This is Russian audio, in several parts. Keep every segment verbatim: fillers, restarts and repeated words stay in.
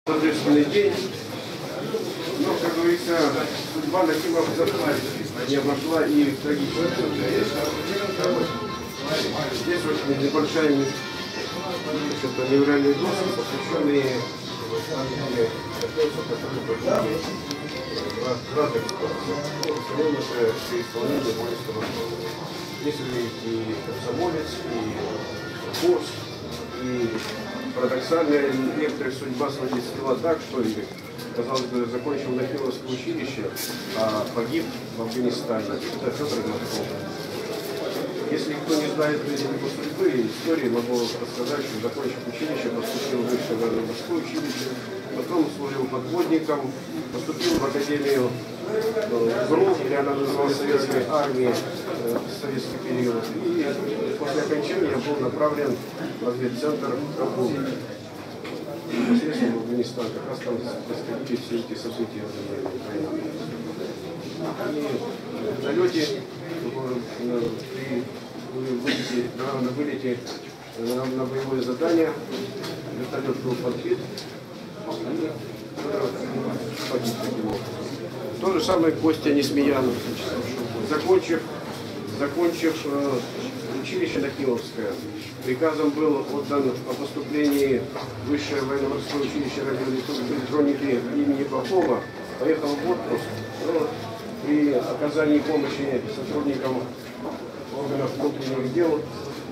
Торжественный день, но, как говорится, судьба Нахимовцев не обошла и трагически. Здесь очень небольшая мемориальная доска, посвященные разных исполнения воинского. Здесь и комсомолец, и Курск, и парадоксально, некоторых судьба сводила так, что, казалось бы, закончил Нахимовское училище, а погиб в Афганистане. Это Федор Гладков. Если кто не знает его судьбы и истории, могу рассказать, что, закончив училище, поступил в высшее военно-морское училище, потом служил подводником, поступил в Академию ГРУ, или она называлась Советской армией в советский период. И после окончания был направлен в разведцентр Кабул. Непосредственно в Афганистан, как раз там происходили все эти события. И на лете, на вылете на, на боевое задание, вертолет был подбит, и погиб таким образом. То же самое Костя Несмеян, закончив, закончив э, училище Нахимовское, приказом был отдан о поступлении в высшее военно-морское училище радиоэлектроники имени Попова, поехал в отпуск, но при оказании помощи сотрудникам органов внутренних дел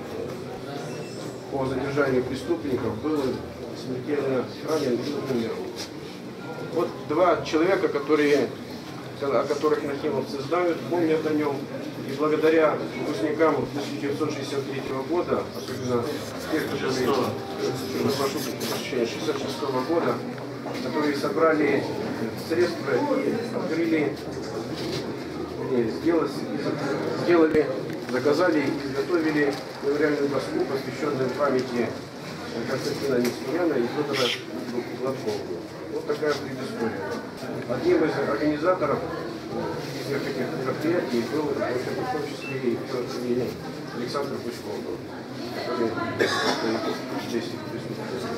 по задержанию преступников был смертельно ранен и умер. Вот два человека, которые, о которых нахимовцы знают, помнят о нем. И благодаря выпускникам тысяча девятьсот шестьдесят третьего года, особенно тех, которые, прошу прощения, шестьдесят шестого года, которые собрали средства и открыли, сделали, сделали, заказали и изготовили мемориальную доску, посвященную памяти Константина Несмеяна и Федора Гладкова. Вот такая предыстория. Одним из организаторов всех этих мероприятий был, в том числе и Александр Пучков, который здесь присутствует.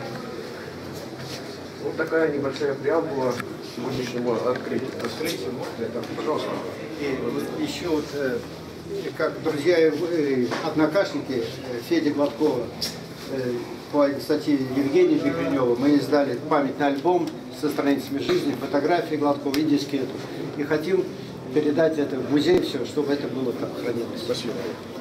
Вот такая небольшая преамбула сегодняшнему открытию. Раскрытие, пожалуйста. И вот еще вот, как друзья и однокашники Феди Гладкова, по инициативе Евгения Бекренева мы издали памятный альбом со страницами жизни, фотографии Гладкова и дискету. И хотим передать это в музей, все, чтобы это было там хранилось. Спасибо.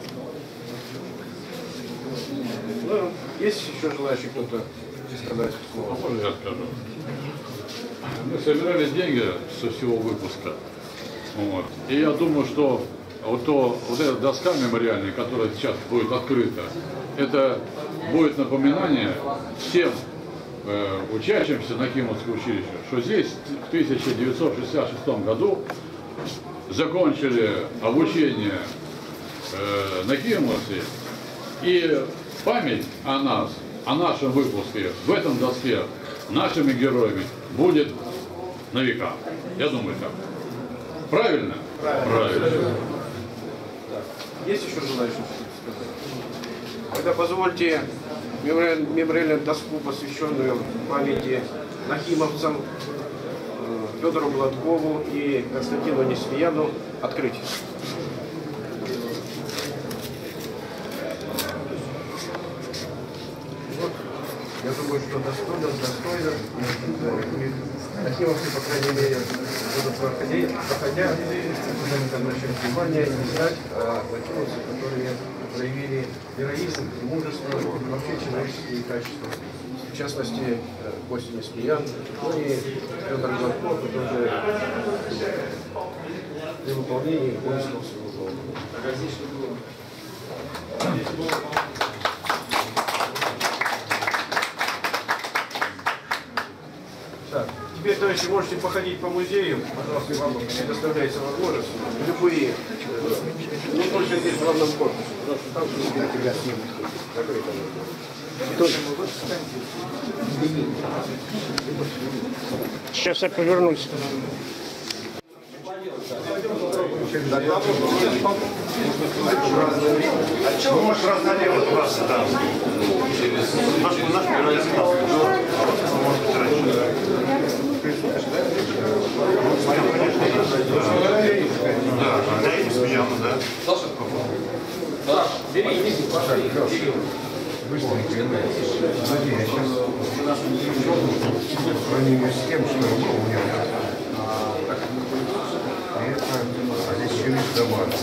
Ну, есть еще желающий кто-то сказать слово? Можно я скажу? Мы собирали деньги со всего выпуска. Вот. И я думаю, что вот, то, вот эта доска мемориальная, которая сейчас будет открыта, это будет напоминание всем э, учащимся Нахимовского училища, что здесь в тысяча девятьсот шестьдесят шестом году закончили обучение э, нахимовцы, и память о нас, о нашем выпуске в этом доске нашими героями будет на века. Я думаю так. Правильно? Правильно. Правильно. Есть еще желающие сказать? Тогда позвольте мемориальную доску, посвященную памяти нахимовцам Федору Гладкову и Константину Несмеяну, открыть. Вот. Я думаю, что достойно, достойно. Нахимовцы, по крайней мере, будут проходить, проходя, обращать внимание и не знать о нахимовцах, которые проявили героизм, мужество, вообще человеческие качества. В частности, Костя Несмеян, ну и Федор Гладков, это уже при выполнении воинского своего долга. Так, теперь, товарищи, можете походить по музею, пожалуйста, вам предоставляется возможность. Любые, не только здесь в главном корпусе, потому что там закрыто. Сейчас я повернусь. Ну, может, раз налево, раз, да. Наш, наш первый класс, может быть, раньше. сравнению с тем, что было у него. Это, а здесь еще есть добавка.